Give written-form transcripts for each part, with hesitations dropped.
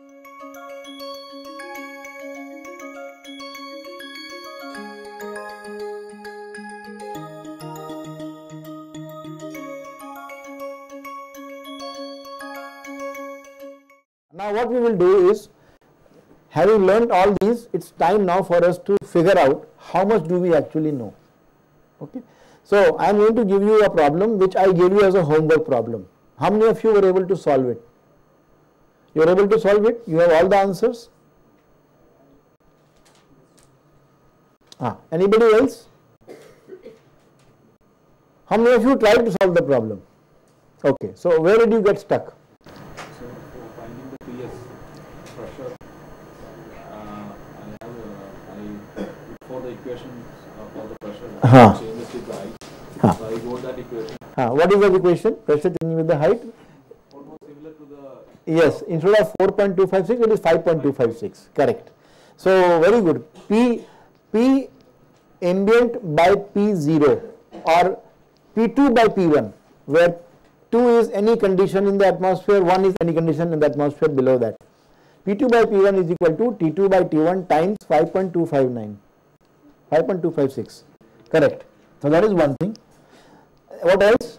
Now what we will do is, having learned all these, it's time now for us to figure out how much do we actually know. Okay. So I am going to give you a problem which I gave you as a homework problem. How many of you were able to solve it? You are able to solve it? You have all the answers? Anybody else? How many of you tried to solve the problem? Okay, so where did you get stuck? So for finding the PS pressure, for the equations for the pressure, change it with the height. So I got that equation. What is that equation? Pressure changing with the height? Almost similar to the... Yes, instead of 4.256, it is 5.256. Correct. So very good. P ambient by P0 or P2 by P1, where 2 is any condition in the atmosphere, 1 is any condition in the atmosphere below that. P2 by P1 is equal to T2 by T1 times 5.259, 5.256. Correct. So that is one thing. What else?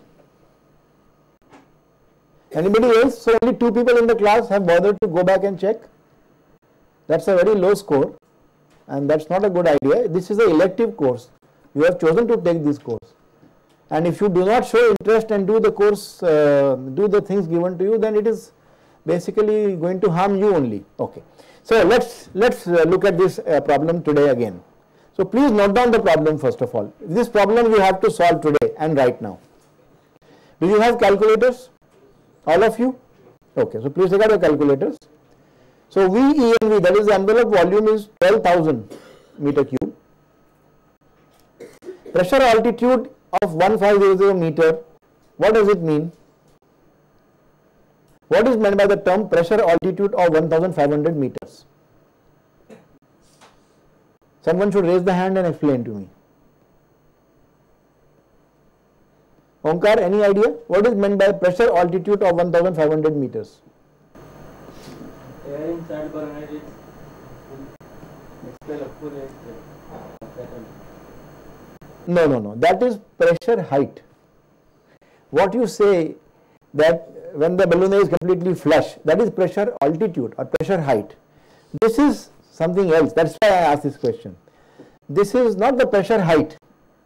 Anybody else? So only 2 people in the class have bothered to go back and check. That's a very low score, and that's not a good idea. This is an elective course. You have chosen to take this course. And if you do not show interest and do the course, do the things given to you, then it is basically going to harm you only. Okay. So let's look at this problem today again. So please note down the problem first of all. This problem you have to solve today and right now. Do you have calculators? All of you? Okay. So please take out your calculators. So VENV, that is the envelope volume, is 12,000 meter cube. Pressure altitude of 1500 meter. What does it mean? What is meant by the term pressure altitude of 1500 meters? Someone should raise the hand and explain to me. Omkar, any idea? What is meant by pressure altitude of 1500 meters? Air inside burner is expel upward. No. That is pressure height. What you say that when the balloon is completely flush, that is pressure altitude or pressure height. This is something else. That's why I asked this question. This is not the pressure height.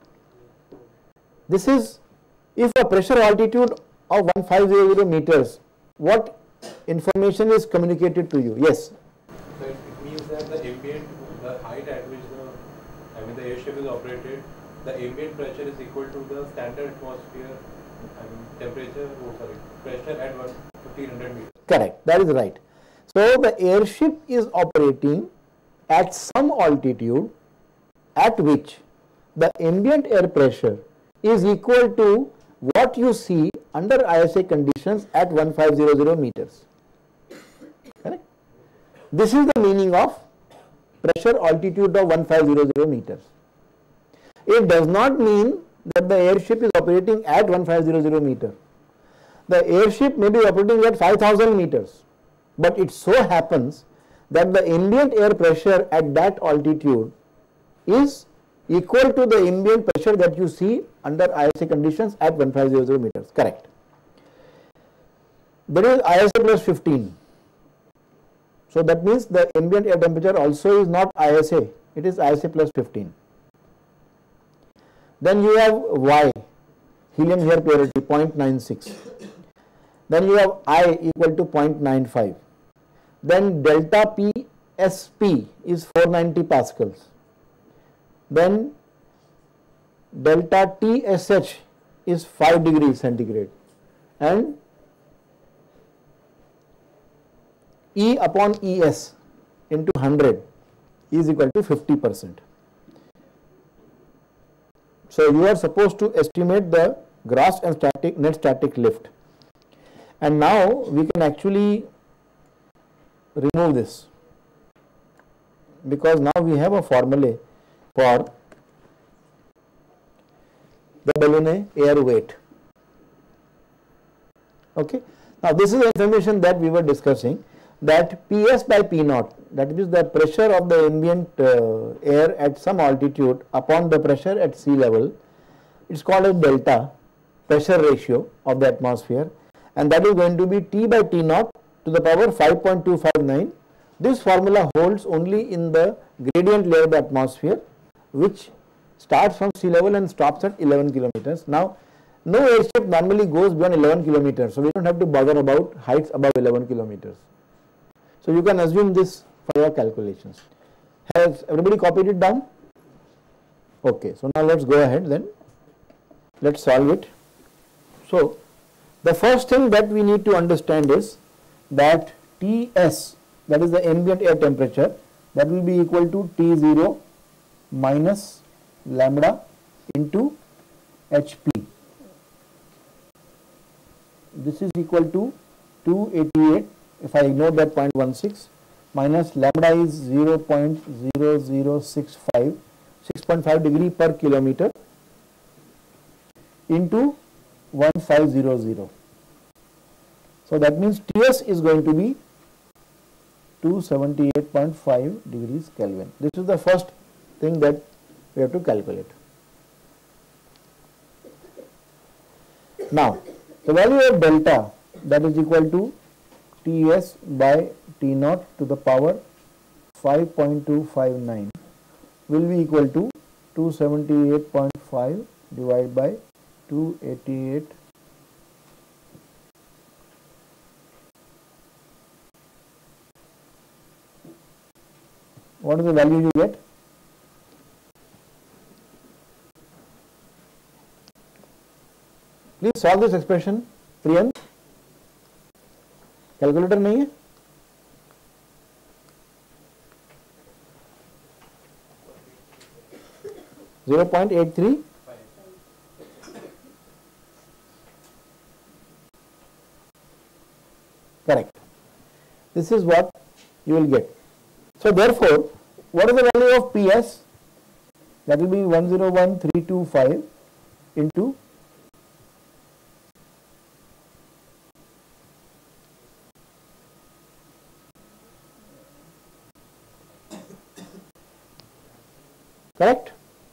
This is, if a pressure altitude of 1500 meters, what information is communicated to you? Yes. So it means that the ambient, the height at which the airship is operated, the ambient pressure is equal to the standard atmosphere temperature, pressure at 1500 meters. Correct, that is right. So the airship is operating at some altitude at which the ambient air pressure is equal to what you see under ISA conditions at 1500 meters. Correct? This is the meaning of pressure altitude of 1500 meters. It does not mean that the airship is operating at 1500 meter. The airship may be operating at 5000 meters, but it so happens that the ambient air pressure at that altitude is equal to the ambient pressure that you see under ISA conditions at 1500 meters. Correct. There is ISA plus 15. So that means the ambient air temperature also is not ISA, it is ISA plus 15. Then you have Y, helium air purity 0.96. Then you have I equal to 0.95. Then delta PSP is 490 pascals. Then delta TSH is 5 degrees centigrade, and E upon ES into 100 is equal to 50%. So you are supposed to estimate the gross and net static lift. And now we can actually remove this, because now we have a formula for the balloon air weight. Okay. Now this is the information that we were discussing. that Ps by P naught, that is the pressure of the ambient air at some altitude upon the pressure at sea level, it's called a delta pressure ratio of the atmosphere, and that is going to be T by T naught to the power 5.259. This formula holds only in the gradient layer of the atmosphere, which starts from sea level and stops at 11 kilometers. Now, no airship normally goes beyond 11 kilometers, so we don't have to bother about heights above 11 kilometers. So you can assume this for your calculations. Has everybody copied it down? Okay, so now let's go ahead then. Let's solve it. So the first thing that we need to understand is that Ts, that is the ambient air temperature, that will be equal to T0 minus lambda into Hp. This is equal to 288, if I ignore that 0.16, minus lambda is 0.0065, 6.5 degree per kilometer into 1500. So that means Ts is going to be 278.5 degrees Kelvin. This is the first thing that we have to calculate. Now, the value of delta, that is equal to Ts by T naught to the power 5.259 will be equal to 278.5 divided by 288. What is the value you get? Please solve this expression. Priyan, calculator नहीं है? .83. Correct. This is what you will get. So therefore, what is the value of Ps? That will be 101325 into correct?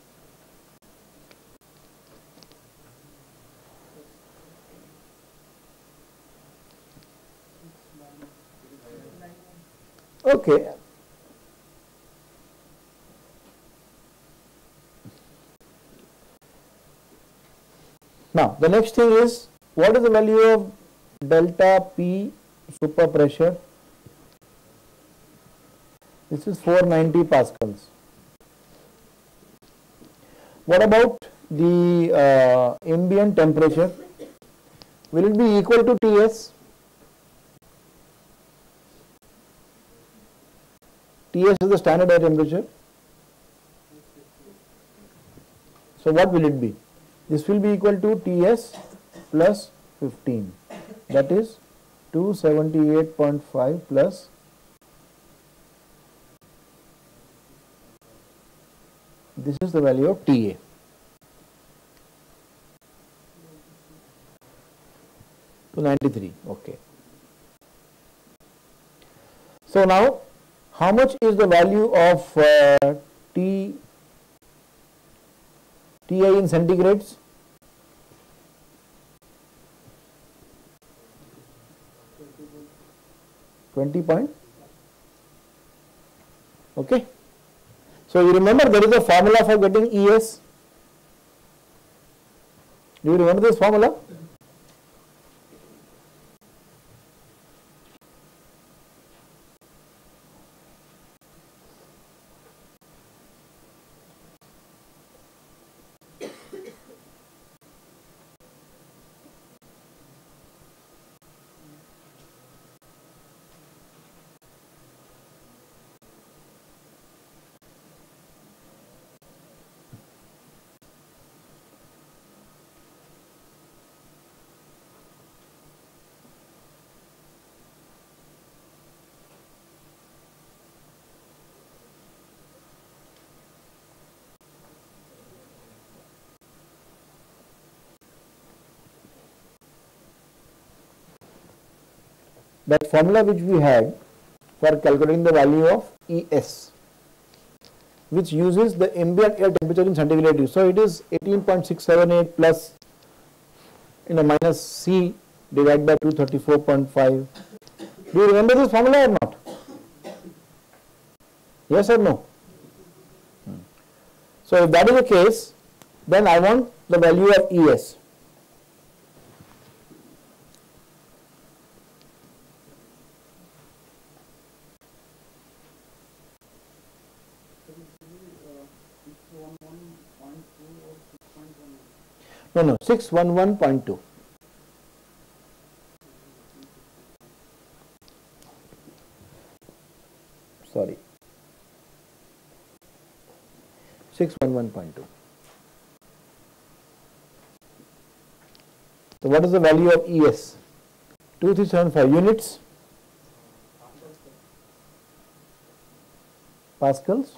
Okay. Now, the next thing is, what is the value of delta P super pressure? This is 490 pascals. What about the ambient temperature? Will it be equal to Ts? Ts is the standard air temperature. So what will it be? This will be equal to Ts plus 15. That is 278.5 plus this is the value of TA. To 93. Okay. So now, how much is the value of Ti in centigrades? .20. Okay. So you remember there is a formula for getting ES. Do you remember this formula? That formula which we had for calculating the value of ES, which uses the ambient air temperature in centigrade. So it is 18.678 plus minus C divided by 234.5. Do you remember this formula or not? Yes or no? So if that is the case, then I want the value of ES. No, 611.2. Sorry. 611.2. So what is the value of ES? 2375 units. Pascals.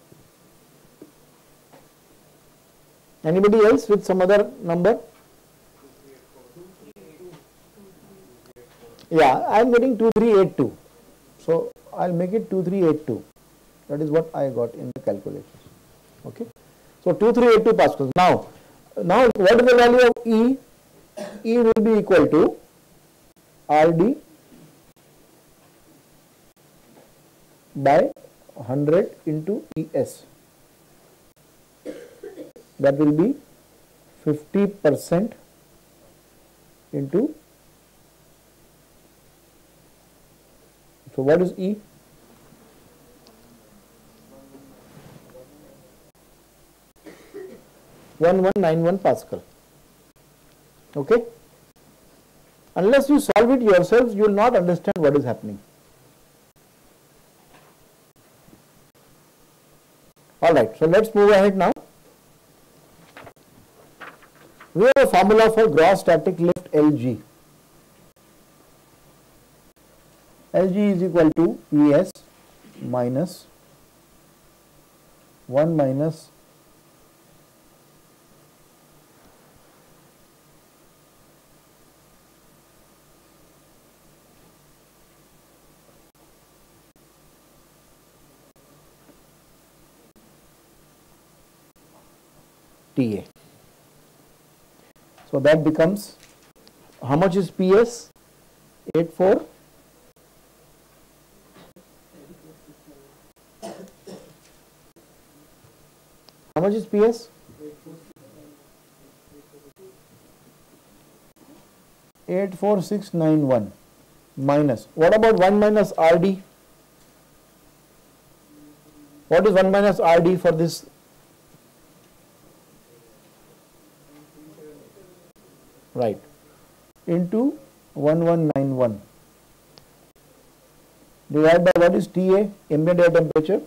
Anybody else with some other number? Yeah, I am getting 2382. So I'll make it 2382. That is what I got in the calculations. Okay. So 2382 pascals. Now what is the value of E? E will be equal to RD by 100 into ES. That will be 50% into. So what is E? (1191 Pascal). Okay. Unless you solve it yourselves, you will not understand what is happening. All right. So let's move ahead now. We have a formula for gross static lift LG. LG is equal to ES minus 1 minus TA. So that becomes, how much is PS? 84. How much is PS? 84691 minus. What about 1 minus RD? What is 1 minus RD for this? Right, into 1191 divided by what is TA, ambient air temperature.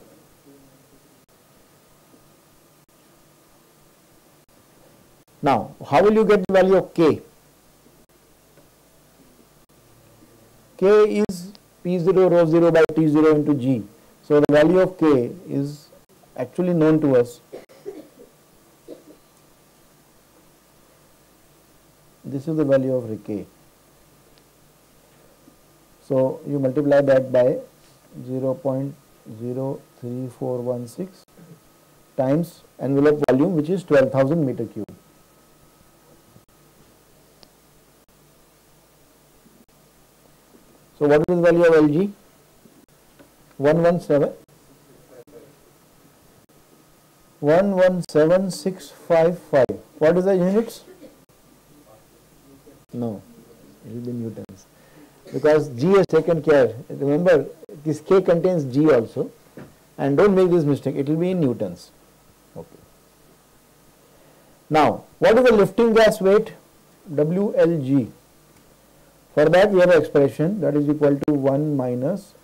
Now, how will you get the value of K? K is P0 rho 0 by T0 into G. So the value of K is actually known to us. This is the value of K. So you multiply that by 0.03416 times envelope volume, which is 12,000 meter cube. So what is the value of LG? 117,655. What is the units? No, it will be newtons, because G has taken care. Remember, this K contains G also, and don't make this mistake, it will be in newtons. Okay. Now, what is the lifting gas weight? WLG. For that we have an expression that is equal to 1 minus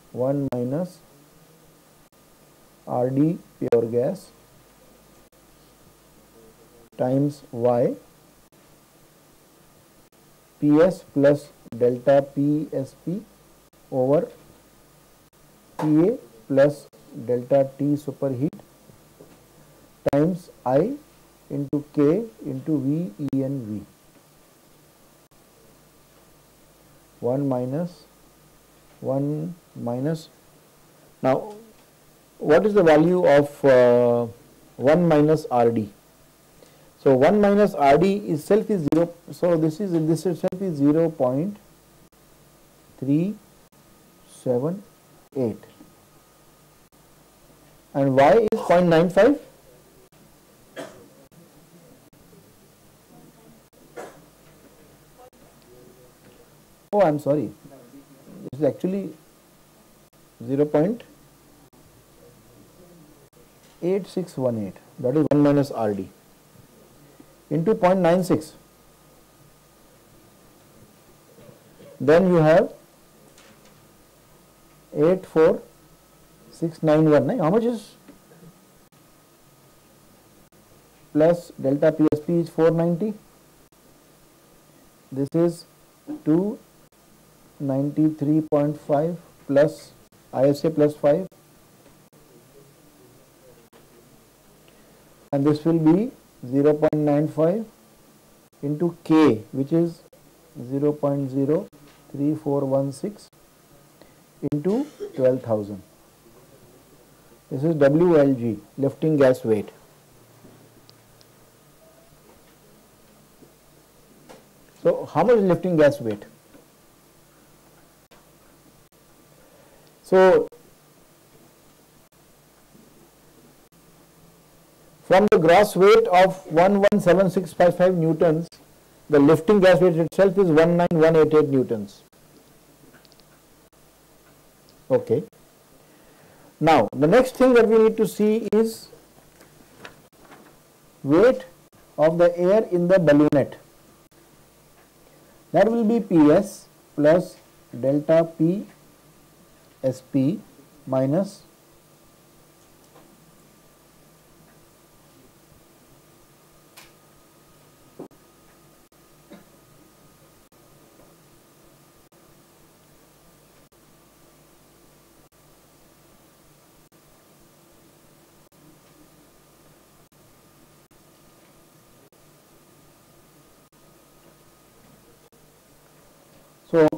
RD pure gas times Y PS plus delta PSP over TA plus delta T superheat times I into K into V ENV. 1 minus 1 minus, now what is the value of 1 minus RD? So 1 minus RD itself is 0, so this itself is 0.378 and Y is 0.95. Oh, I am sorry, this is actually 0.8618, that is 1 minus RD into 0.96. Then you have 84691. How much is plus delta PSP is 490. This is 293.5 plus ISA plus 5, and this will be 0.95 into K, which is 0.03416 into 12,000. This is WLG, lifting gas weight. So how much is lifting gas weight? So from the gross weight of 117655 newtons, the lifting gas weight itself is 19188 newtons. Okay. Now the next thing that we need to see is weight of the air in the ballonette. That will be PS plus delta P SP minus so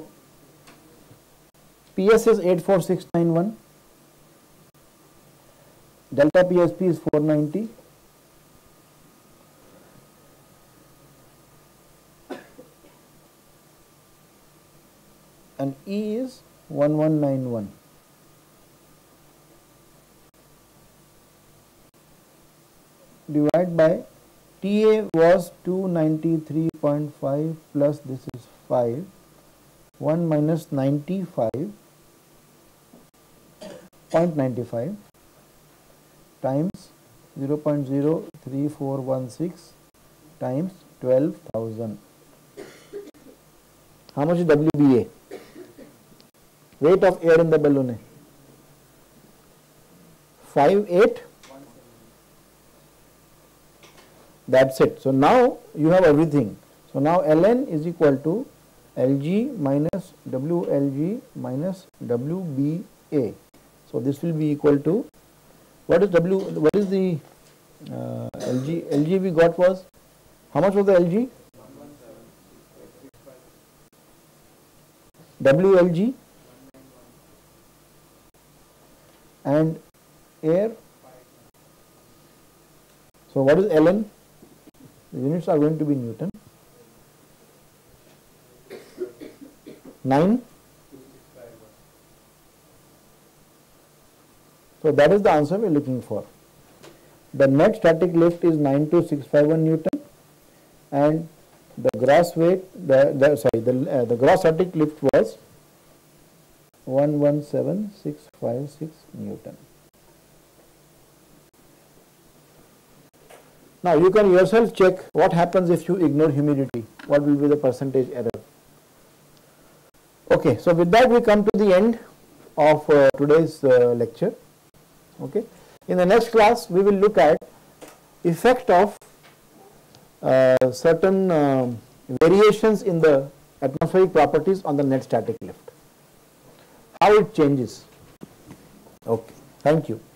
PS is 84691, delta PSP is 490, and E is 1191. Divide by TA was 293.5 plus this is 5, 1 minus 95.95 times 0.03416 times 12,000. How much is WBA? Weight of air in the balloon? 58. That's it. So now you have everything. So now Ln is equal to Lg minus WLG minus WBA. So this will be equal to, what is W? What is the LG? LG we got was, how much was the LG? WLG and air. So what is Ln? The units are going to be Newton. 9. So that is the answer we are looking for. The net static lift is 92651 Newton, and the gross weight, the gross static lift was 117656 Newton. Now you can yourself check what happens if you ignore humidity. What will be the percentage error? Okay, so with that we come to the end of today's lecture. Okay, in the next class we will look at effect of certain variations in the atmospheric properties on the net static lift, how it changes. Okay, thank you.